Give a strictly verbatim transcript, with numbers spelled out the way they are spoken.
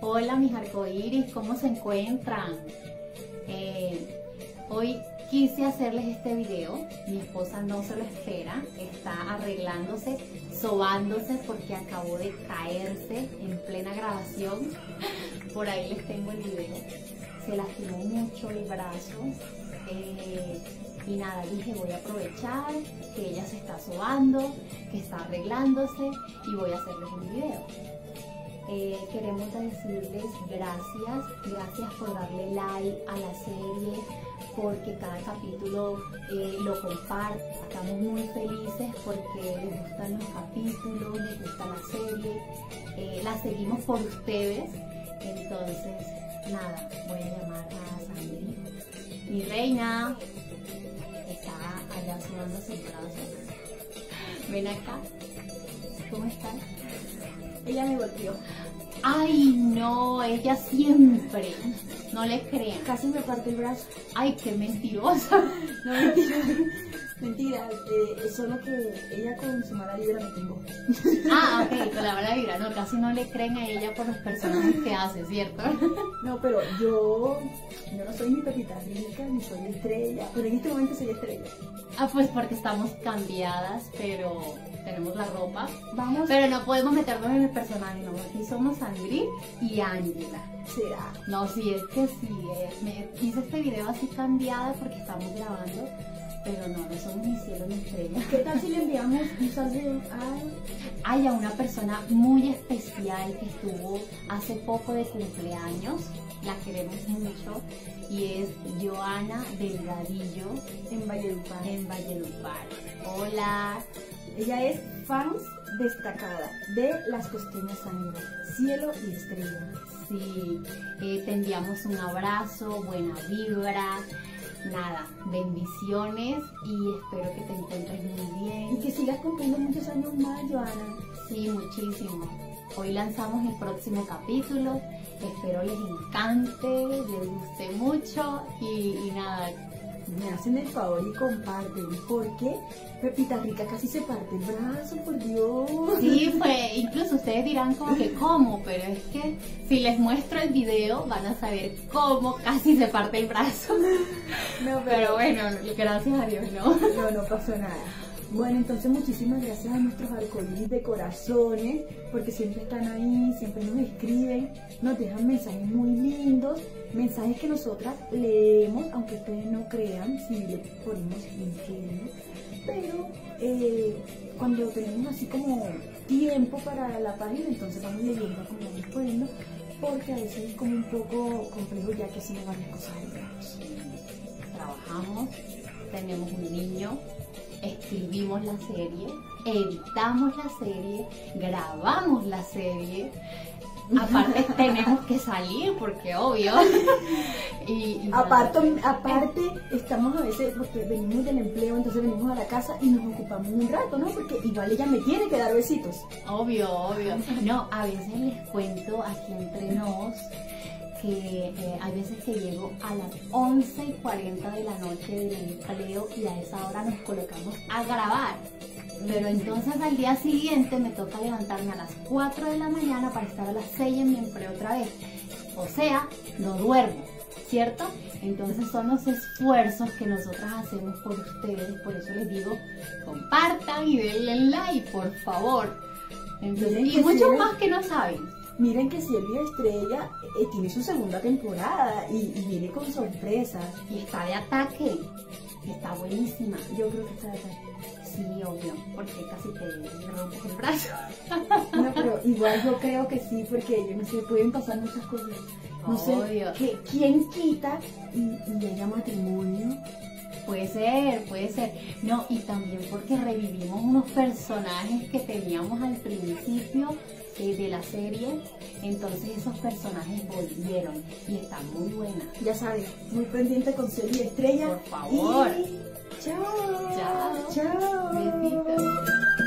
Hola mis arcoíris, ¿cómo se encuentran? Eh, hoy quise hacerles este video, mi esposa no se lo espera, está arreglándose, sobándose porque acabó de caerse en plena grabación. Por ahí les tengo el video. Se lastimó mucho el brazo eh, y nada, dije voy a aprovechar que ella se está sobando, que está arreglándose y voy a hacerles un video. Eh, queremos decirles gracias, gracias por darle like a la serie, porque cada capítulo eh, lo comparten. Estamos muy felices porque les gustan los capítulos, les gusta la serie, eh, la seguimos por ustedes. Entonces, nada, voy a llamar a Sandy. Mi reina está allá sobándose el brazo. Ven acá. ¿Cómo están? Ella me golpeó. Ay, no, ella siempre. No le crean. Casi me parte el brazo. Ay, qué mentirosa. No, mentira. Mentira. Eh, es solo que ella con su mala vibra me tumbó. Ah, ok, con la mala vibra. No, casi no le creen a ella por los personajes que hace, ¿cierto? No, pero yo, yo no soy ni Pepita Rica, ni soy estrella. Pero en este momento soy estrella. Ah, pues porque estamos cambiadas, pero tenemos la ropa. Vamos. Pero no podemos meternos en el personaje, no. Aquí somos Sandrine y Ángela. ¿Será? No, sí, es que sí. Eh, me hice este video así cambiada porque estamos grabando, pero no, no somos ni cielo ni estrella. ¿Qué tal si le enviamos un saludo a... Hay a una persona muy especial que estuvo hace poco de cumpleaños, la queremos mucho, y es Joana Delgadillo en Valledupar? en Valledupar. Hola. Ella es fans destacada de Las Costeñas Sangre, Cielo y Estrella. Sí, eh, te enviamos un abrazo, buena vibra, nada, bendiciones y espero que te encuentres muy bien. Y que sigas cumpliendo muchos años más, Joana. Sí, muchísimo. Hoy lanzamos el próximo capítulo, espero les encante, les guste mucho y, y nada. Me hacen el favor y comparten, porque Pepita Rica casi se parte el brazo, por Dios. Sí, fue, incluso ustedes dirán como que cómo, pero es que si les muestro el video van a saber cómo casi se parte el brazo. No, pero, Pero bueno, gracias a Dios, ¿no? No, no pasó nada. Bueno, entonces muchísimas gracias a nuestros arcoíris de corazones, porque siempre están ahí, siempre nos escriben, nos dejan mensajes muy lindos, mensajes que nosotras leemos, aunque ustedes no crean, si le ponemos ingenio, pero eh, cuando tenemos así como tiempo para la página, entonces vamos leyendo como vamos poniendo, porque a veces es como un poco complejo ya que hacemos varias cosas juntos. Trabajamos, tenemos un niño, escribimos la serie, editamos la serie, grabamos la serie, aparte tenemos que salir porque obvio. y, y aparte, aparte estamos a veces, porque venimos del empleo, entonces venimos a la casa y nos ocupamos un rato, ¿no? Porque igual ella me tiene que dar besitos. Obvio, obvio. No, a veces les cuento aquí entre nos que eh, hay veces que llego a las once y cuarenta de la noche del empleo y a esa hora nos colocamos a grabar. Pero entonces al día siguiente me toca levantarme a las cuatro de la mañana para estar a las seis en mi empleo otra vez. O sea, no duermo, ¿cierto? Entonces son los esfuerzos que nosotras hacemos por ustedes. Por eso les digo, compartan y denle like, por favor. Entonces, y muchos más que no saben. Miren que Cielo y Estrella eh, tiene su segunda temporada y, y viene con sorpresas. Y está de ataque. Está buenísima. Yo creo que está de ataque. Sí, obvio, porque casi te rompes el brazo. No, pero igual yo creo que sí, porque yo no sé, pueden pasar muchas cosas. No Obvio. sé, que, ¿quién quita y, y haya matrimonio? Puede ser, puede ser. No, y también porque revivimos unos personajes que teníamos al principio eh, de la serie. Entonces esos personajes volvieron y están muy buenas. Ya saben, muy pendiente con Cielo y Estrella. Por favor. Y... Chao. Chao. Chao. Besitos.